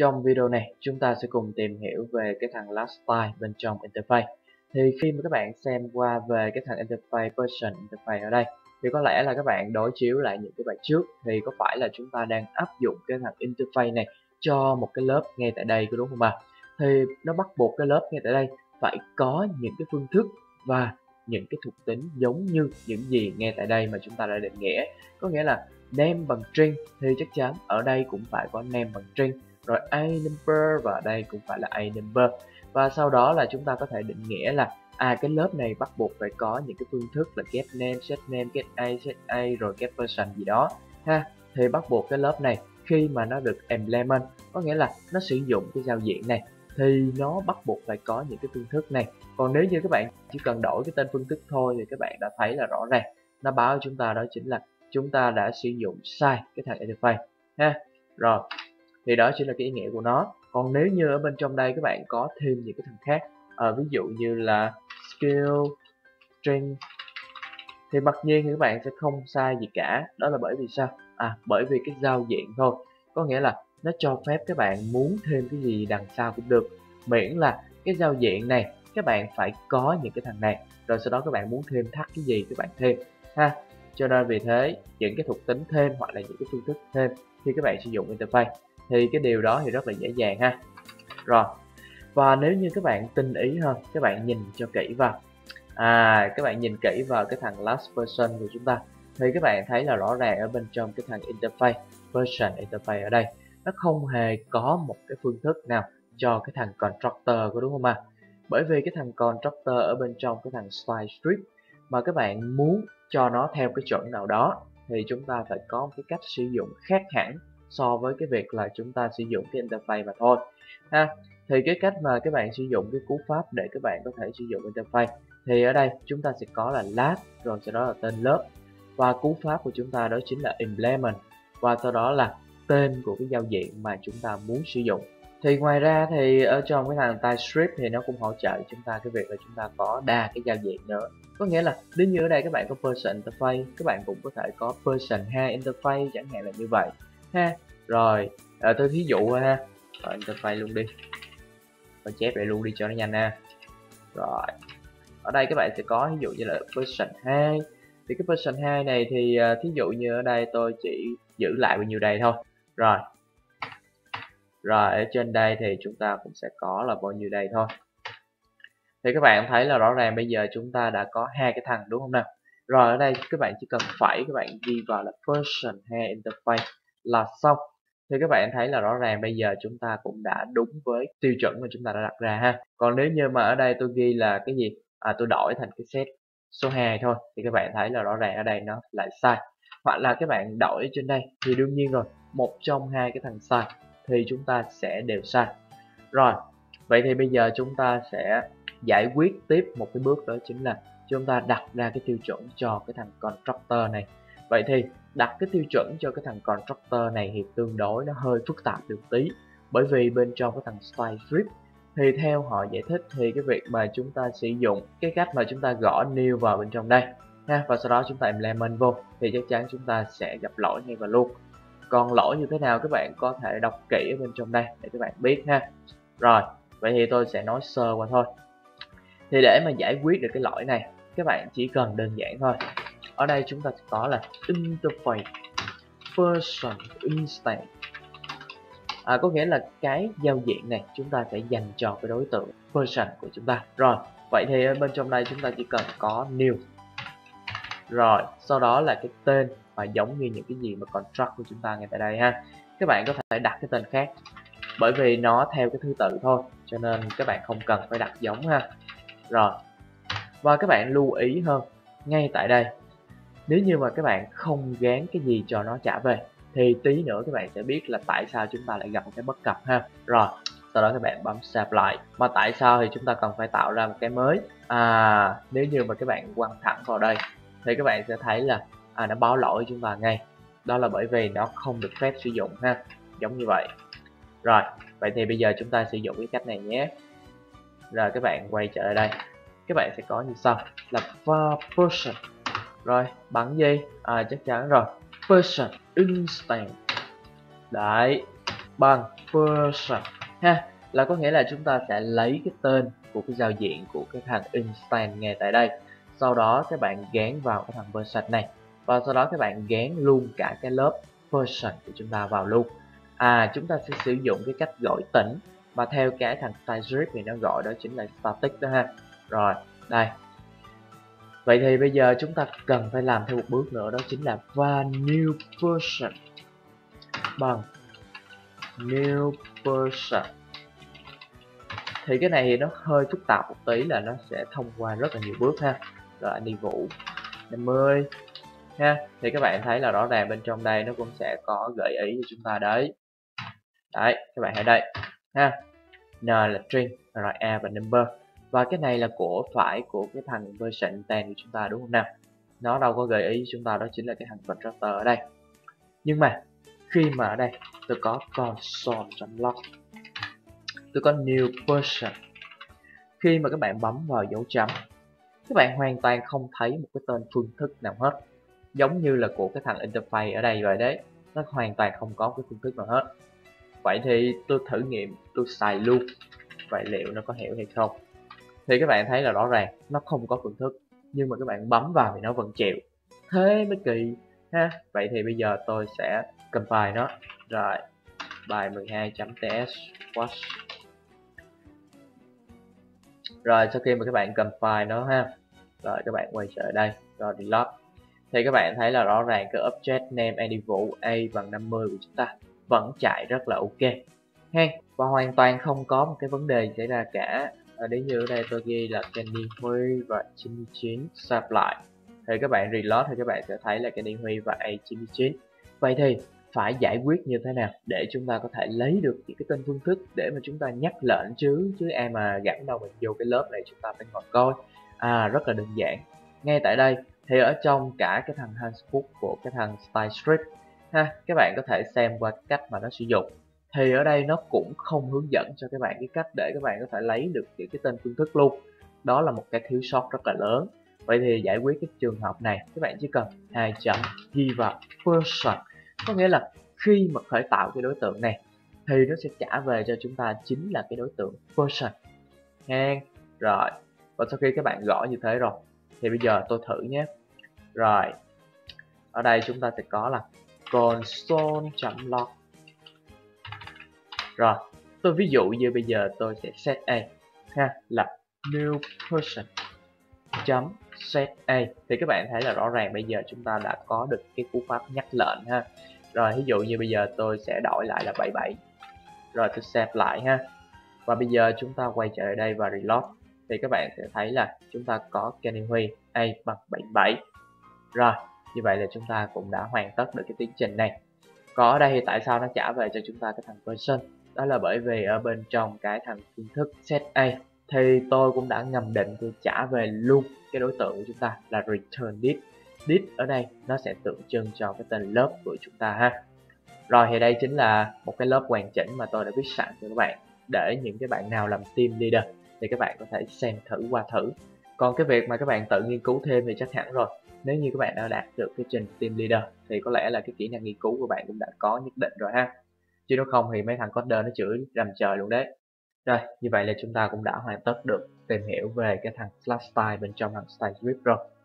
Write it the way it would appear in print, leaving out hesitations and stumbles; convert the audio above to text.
Trong video này, chúng ta sẽ cùng tìm hiểu về cái thằng last style bên trong interface. Thì khi mà các bạn xem qua về cái thằng interface version interface ở đây, thì có lẽ là các bạn đối chiếu lại những cái bài trước, thì có phải là chúng ta đang áp dụng cái thằng interface này cho một cái lớp ngay tại đây, có đúng không ạ? Thì nó bắt buộc cái lớp ngay tại đây phải có những cái phương thức và những cái thuộc tính giống như những gì ngay tại đây mà chúng ta đã định nghĩa. Có nghĩa là name bằng string thì chắc chắn ở đây cũng phải có name bằng string, rồi a number và ở đây cũng phải là a number. Và sau đó là chúng ta có thể định nghĩa là cái lớp này bắt buộc phải có những cái phương thức là get name, get a rồi get person gì đó ha. Thì bắt buộc cái lớp này khi mà nó được implement, có nghĩa là nó sử dụng cái giao diện này, thì nó bắt buộc phải có những cái phương thức này. Còn nếu như các bạn chỉ cần đổi cái tên phương thức thôi thì các bạn đã thấy là rõ ràng nó báo cho chúng ta đó chính là chúng ta đã sử dụng sai cái thằng interface ha. Rồi thì đó chính là cái ý nghĩa của nó. Còn nếu như ở bên trong đây các bạn có thêm những cái thằng khác, ví dụ như là skill string, thì mặc nhiên thì các bạn sẽ không sai gì cả. Đó là bởi vì sao? Bởi vì cái giao diện thôi. Có nghĩa là nó cho phép các bạn muốn thêm cái gì đằng sau cũng được, miễn là cái giao diện này các bạn phải có những cái thằng này, rồi sau đó các bạn muốn thêm thắt cái gì các bạn thêm ha. Cho nên vì thế những cái thuộc tính thêm hoặc là những cái phương thức thêm khi các bạn sử dụng interface thì cái điều đó thì rất là dễ dàng ha. Rồi, và nếu như các bạn tinh ý hơn, các bạn nhìn cho kỹ vào, các bạn nhìn kỹ vào cái thằng last version của chúng ta, thì các bạn thấy là rõ ràng ở bên trong cái thằng interface version interface ở đây nó không hề có một cái phương thức nào cho cái thằng constructor, có đúng không ạ? Bởi vì cái thằng constructor ở bên trong cái thằng style strip mà các bạn muốn cho nó theo cái chuẩn nào đó thì chúng ta phải có một cái cách sử dụng khác hẳn so với cái việc là chúng ta sử dụng cái interface mà thôi ha. Thì cái cách mà các bạn sử dụng cái cú pháp để các bạn có thể sử dụng interface thì ở đây chúng ta sẽ có là last, rồi sau đó là tên lớp, và cú pháp của chúng ta đó chính là implement, và sau đó là tên của cái giao diện mà chúng ta muốn sử dụng. Thì ngoài ra thì ở trong cái thằng TypeScript thì nó cũng hỗ trợ cho chúng ta cái việc là chúng ta có đa cái giao diện nữa. Có nghĩa là nếu như ở đây các bạn có person interface, các bạn cũng có thể có person hai interface chẳng hạn là như vậy ha. Rồi tôi thí dụ ha, interface luôn đi, và chép lại luôn đi cho nó nhanh ha. Rồi ở đây các bạn sẽ có ví dụ như là person 2, thì cái person 2 này thì thí dụ như ở đây tôi chỉ giữ lại bao nhiêu đây thôi. Rồi ở trên đây thì chúng ta cũng sẽ có là bao nhiêu đây thôi. Thì các bạn thấy là rõ ràng bây giờ chúng ta đã có hai cái thằng đúng không nào. Rồi ở đây các bạn chỉ cần phẩy, các bạn ghi vào là person 2 interface là xong. Thì các bạn thấy là rõ ràng bây giờ chúng ta cũng đã đúng với tiêu chuẩn mà chúng ta đã đặt ra ha. Còn nếu như mà ở đây tôi ghi là cái gì, tôi đổi thành cái set số 2 thôi, thì các bạn thấy là rõ ràng ở đây nó lại sai. Hoặc là các bạn đổi trên đây thì đương nhiên rồi, một trong hai cái thằng sai thì chúng ta sẽ đều sai. Rồi vậy thì bây giờ chúng ta sẽ giải quyết tiếp một cái bước, đó chính là chúng ta đặt ra cái tiêu chuẩn cho cái thằng constructor này. Vậy thì đặt cái tiêu chuẩn cho cái thằng constructor này thì tương đối nó hơi phức tạp được tí, bởi vì bên trong cái thằng style strip thì theo họ giải thích thì cái việc mà chúng ta sử dụng cái cách mà chúng ta gõ new vào bên trong đây ha, và sau đó chúng ta implement vô thì chắc chắn chúng ta sẽ gặp lỗi ngay và luôn. Còn lỗi như thế nào các bạn có thể đọc kỹ ở bên trong đây để các bạn biết ha. Rồi vậy thì tôi sẽ nói sơ qua thôi. Thì để mà giải quyết được cái lỗi này, các bạn chỉ cần đơn giản thôi. Ở đây chúng ta sẽ có là interface person instance, có nghĩa là cái giao diện này chúng ta sẽ dành cho cái đối tượng person của chúng ta. Rồi vậy thì ở bên trong đây chúng ta chỉ cần có new, rồi sau đó là cái tên và giống như những cái gì mà construct của chúng ta ngay tại đây ha. Các bạn có thể đặt cái tên khác, bởi vì nó theo cái thứ tự thôi, cho nên các bạn không cần phải đặt giống ha. Rồi và các bạn lưu ý hơn ngay tại đây, nếu như mà các bạn không gán cái gì cho nó trả về thì tí nữa các bạn sẽ biết là tại sao chúng ta lại gặp một cái bất cập ha. Rồi sau đó các bạn bấm save lại. Mà tại sao thì chúng ta cần phải tạo ra một cái mới. Nếu như mà các bạn quăng thẳng vào đây thì các bạn sẽ thấy là nó báo lỗi chúng ta ngay. Đó là bởi vì nó không được phép sử dụng ha, giống như vậy. Rồi vậy thì bây giờ chúng ta sử dụng cái cách này nhé. Rồi các bạn quay trở lại đây, các bạn sẽ có như sau là var person, rồi bằng gì, chắc chắn rồi, person instance đấy, bằng person ha, là có nghĩa là chúng ta sẽ lấy cái tên của cái giao diện của cái thằng instance ngay tại đây, sau đó các bạn gán vào cái thằng person này, và sau đó các bạn gán luôn cả cái lớp person của chúng ta vào luôn. Chúng ta sẽ sử dụng cái cách gọi tĩnh mà theo cái thằng TypeScript thì nó gọi đó chính là static đó ha. Rồi đây, vậy thì bây giờ chúng ta cần phải làm thêm một bước nữa, đó chính là var new person bằng new person. Thì cái này thì nó hơi phức tạp một tí, là nó sẽ thông qua rất là nhiều bước ha. Rồi anh đi Vũ 50 ha, thì các bạn thấy là rõ ràng bên trong đây nó cũng sẽ có gợi ý cho chúng ta đấy. Đấy, các bạn thấy đây ha, n là string, rồi a và number, và cái này là phải của cái thằng version tên của chúng ta, đúng không nào? Nó đâu có gợi ý cho chúng ta, đó chính là cái thằng constructor ở đây. Nhưng mà khi mà ở đây tôi có console.log, tôi có new person, khi mà các bạn bấm vào dấu chấm, các bạn hoàn toàn không thấy một cái tên phương thức nào hết, giống như là của cái thằng interface ở đây vậy đấy, nó hoàn toàn không có cái phương thức nào hết. Vậy thì tôi thử nghiệm, tôi xài luôn, vậy liệu nó có hiểu hay không? Thì các bạn thấy là rõ ràng nó không có phương thức, nhưng mà các bạn bấm vào thì nó vẫn chịu, thế mới kỳ ha. Vậy thì bây giờ tôi sẽ compile nó. Rồi bài 12.ts watch. Rồi sau khi mà các bạn compile nó ha, rồi các bạn quay trở đây, rồi reload, thì các bạn thấy là rõ ràng cái object name Edible a bằng 50 của chúng ta vẫn chạy rất là ok ha, và hoàn toàn không có một cái vấn đề xảy ra cả. Đến như ở đây tôi ghi là Kenny Huy và 99 save lại, thì các bạn reload thì các bạn sẽ thấy là Kenny Huy và A99. Vậy thì phải giải quyết như thế nào để chúng ta có thể lấy được những cái tên phương thức để mà chúng ta nhắc lệnh chứ ai mà gắn đâu mình vô cái lớp này chúng ta phải ngồi coi. Rất là đơn giản. Ngay tại đây thì ở trong cả cái thằng handbook của cái thằng TypeScript ha, các bạn có thể xem qua cách mà nó sử dụng. Thì ở đây nó cũng không hướng dẫn cho các bạn cái cách để các bạn có thể lấy được những cái tên phương thức luôn. Đó là một cái thiếu sót rất là lớn. Vậy thì giải quyết cái trường hợp này, các bạn chỉ cần 2 chấm ghi vào person, có nghĩa là khi mà khởi tạo cái đối tượng này thì nó sẽ trả về cho chúng ta chính là cái đối tượng person ha. Rồi, và sau khi các bạn gõ như thế rồi thì bây giờ tôi thử nhé. Rồi ở đây chúng ta sẽ có là console.log. Rồi tôi ví dụ như bây giờ tôi sẽ set a ha, là new person chấm set a, thì các bạn thấy là rõ ràng bây giờ chúng ta đã có được cái cú pháp nhắc lệnh ha. Rồi ví dụ như bây giờ tôi sẽ đổi lại là 77, rồi tôi save lại ha, và bây giờ chúng ta quay trở lại đây và reload, thì các bạn sẽ thấy là chúng ta có Kenny Huy a bằng 77. Rồi như vậy là chúng ta cũng đã hoàn tất được cái tiến trình này. Còn ở đây thì tại sao nó trả về cho chúng ta cái thằng person? Đó là bởi vì ở bên trong cái thằng phương thức set a thì tôi cũng đã ngầm định tôi trả về luôn cái đối tượng của chúng ta là return this. This ở đây nó sẽ tượng trưng cho cái tên lớp của chúng ta ha. Rồi thì đây chính là một cái lớp hoàn chỉnh mà tôi đã viết sẵn cho các bạn, để những cái bạn nào làm team leader thì các bạn có thể xem thử qua thử. Còn cái việc mà các bạn tự nghiên cứu thêm thì chắc hẳn rồi. Nếu như các bạn đã đạt được cái trình team leader thì có lẽ là cái kỹ năng nghiên cứu của bạn cũng đã có nhất định rồi ha. Chứ nếu không thì mấy thằng coder nó chửi rầm trời luôn đấy. Rồi, như vậy là chúng ta cũng đã hoàn tất được tìm hiểu về cái thằng slash style bên trong thằng TypeScript rồi.